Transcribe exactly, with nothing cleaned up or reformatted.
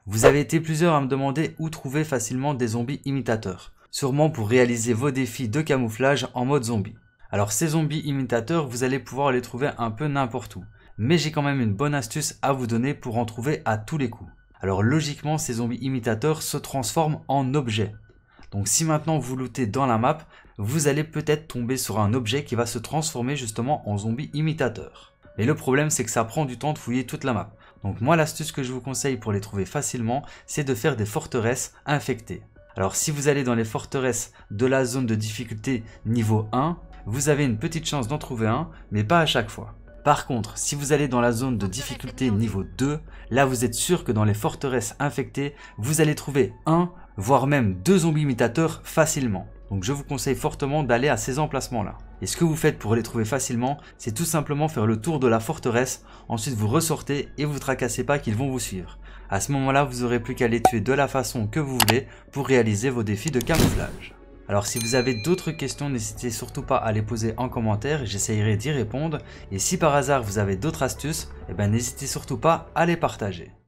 Vous avez été plusieurs à me demander où trouver facilement des zombies imitateurs, sûrement pour réaliser vos défis de camouflage en mode zombie. Alors ces zombies imitateurs, vous allez pouvoir les trouver un peu n'importe où, mais j'ai quand même une bonne astuce à vous donner pour en trouver à tous les coups. Alors logiquement, ces zombies imitateurs se transforment en objets. Donc si maintenant vous lootez dans la map, vous allez peut-être tomber sur un objet qui va se transformer justement en zombie imitateur. Mais le problème, c'est que ça prend du temps de fouiller toute la map. Donc moi, l'astuce que je vous conseille pour les trouver facilement, c'est de faire des forteresses infectées. Alors si vous allez dans les forteresses de la zone de difficulté niveau un, vous avez une petite chance d'en trouver un, mais pas à chaque fois. Par contre, si vous allez dans la zone de difficulté niveau deux, là vous êtes sûr que dans les forteresses infectées, vous allez trouver un, voire même deux zombies imitateurs facilement. Donc je vous conseille fortement d'aller à ces emplacements-là. Et ce que vous faites pour les trouver facilement, c'est tout simplement faire le tour de la forteresse, ensuite vous ressortez et vous ne tracassez pas qu'ils vont vous suivre. À ce moment-là, vous n'aurez plus qu'à les tuer de la façon que vous voulez pour réaliser vos défis de camouflage. Alors si vous avez d'autres questions, n'hésitez surtout pas à les poser en commentaire, j'essayerai d'y répondre. Et si par hasard vous avez d'autres astuces, eh ben, n'hésitez surtout pas à les partager.